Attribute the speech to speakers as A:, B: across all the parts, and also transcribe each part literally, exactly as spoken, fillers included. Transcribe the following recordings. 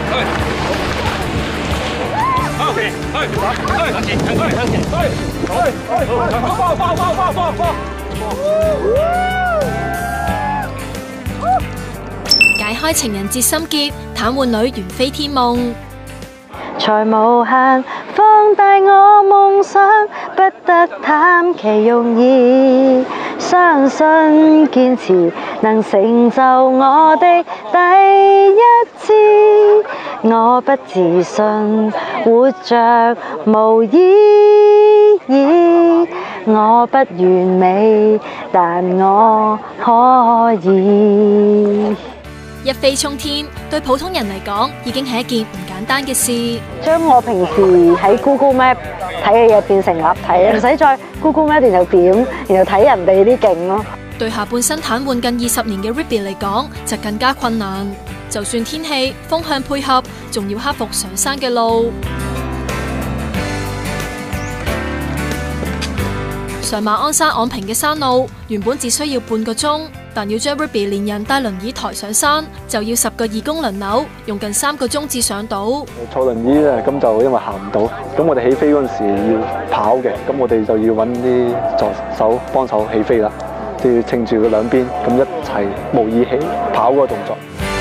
A: 解開情人節心結，癱瘓女懸飛天夢。
B: 才無限放大我夢想，不得貪其容易。相信堅持能成就我的第一次。我不自信，活着無意義。我不完美，但我可以。
A: 一飛沖天，對普通人嚟講已經係一件唔簡單嘅事。
B: 將我平時喺 Google Map 睇嘅嘢變成立體，唔使再 Google Map 然後點，然後睇人哋啲景咯。
A: 對下半身癱瘓近二十年嘅 Ruby 嚟講就更加困難。就算天氣風向配合，仲要克服上山嘅路。上馬鞍山昂坪嘅山路原本只需要半個鐘，但要將 Ruby 連人帶輪椅抬上山，就要十個義工輪流，用近三個鐘至上到。
C: 坐輪椅咧，咁就因為行唔到，咁我哋起飛嗰陣時要跑嘅，咁我哋就要揾啲助手幫手起飛啦，都要撐住佢兩邊，咁一齊模擬起跑嗰個動作。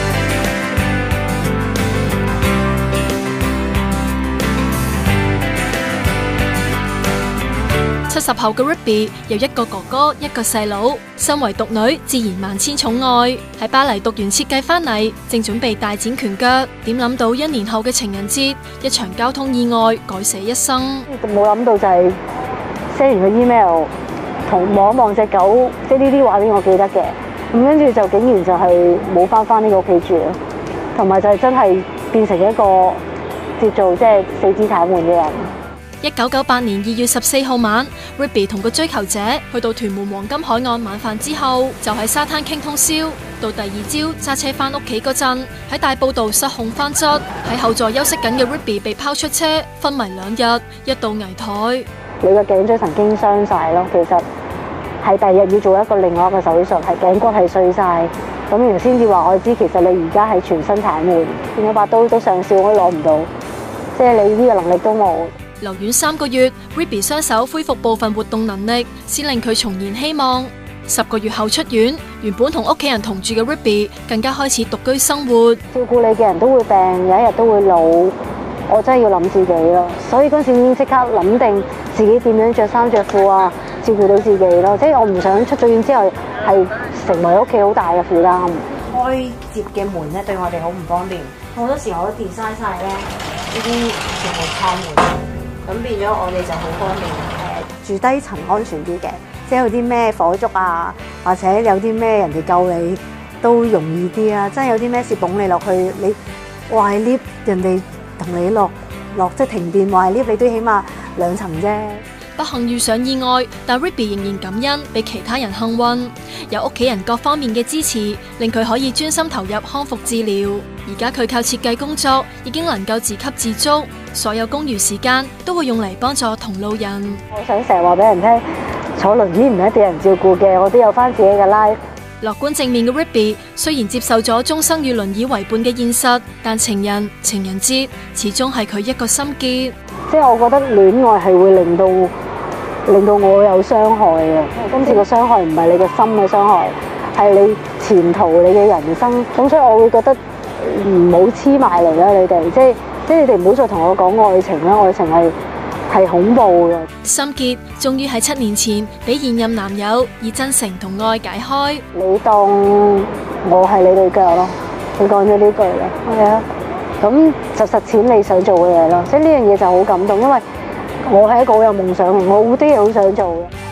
A: 七十後嘅 Ruby 有一個哥哥，一個細佬，身為獨女，自然萬千寵愛。喺巴黎讀完設計翻嚟，正準備大展拳腳，點諗到一年後嘅情人節，一場交通意外改寫一生。
B: 冇諗到就係 send 完個 email，同望一望隻狗，即係呢啲畫面我記得嘅。咁跟住就竟然就係冇翻翻呢個屋企住咯，同埋就係真係變成一個叫做即係四肢癱瘓嘅人。
A: 一九九八年二月十四號晚 ，Ruby 同個追求者去到屯門黃金海岸晚飯之後，就喺沙灘傾通宵。到第二朝揸車翻屋企嗰陣，喺大埔道失控翻側，喺後座休息緊嘅 Ruby 被拋出車，昏迷兩日，一度危殆。
B: 你個頸椎神經傷晒咯，其實係第二日要做一個另外一個手術，係頸骨係碎晒，咁然後先至話我知，其實你而家係全身癱瘓，見咗把刀都上笑，我都攞唔到，即係你呢個能力都冇。
A: 留院三個月 ，Ruby 雙手恢復部分活動能力，先令佢重燃希望。十個月後出院，原本同屋企人同住嘅 Ruby 更加開始獨居生活。
B: 照顧你嘅人都會病，有一日都會老，我真係要諗自己咯。所以嗰時已經即刻諗定自己點樣着衫着褲啊，照顧到自己咯。即係我唔想出咗院之後係成為屋企好大嘅負擔。
D: 開接嘅門咧對我哋好唔方便，好多時我都 design 晒咧呢啲全部靠門。咁變咗我哋就好方便，誒住低層安全啲嘅，即係有啲咩火燭啊，或者有啲咩人哋救你都容易啲啊！真係有啲咩事捧你落去，你壞 lift 人哋同你落落即係停電壞 lift，你都起碼兩層啫。
A: 不幸遇上意外，但 Ruby 仍然感恩比其他人幸運，有屋企人各方面嘅支持，令佢可以專心投入康復治療。而家佢靠設計工作，已經能夠自給自足，所有公餘時間都會用嚟幫助同路人。
B: 我想成日話俾人聽，坐輪椅唔係一定有人照顧嘅，我都有翻自己嘅 life。
A: 樂觀正面嘅 Ruby 雖然接受咗終生與輪椅為伴嘅現實，但情人情人節始終係佢一個心結。
B: 即係我覺得戀愛係會令到令到我有傷害嘅。今次個傷害唔係你個心嘅傷害，係你前途你嘅人生。咁所以我會覺得唔好黐埋嚟啦，你哋即係即係你哋唔好再同我講愛情啦，愛情係係恐怖嘅。
A: 心結終於喺七年前俾現任男友以真誠同愛解開。
B: 你當我係你對腳咯，你講咗呢句啦，係啊，咁就實踐你想做嘅嘢咯。即係呢樣嘢就好感動，因為我係一個好有夢想嘅，我好多嘢好想做嘅。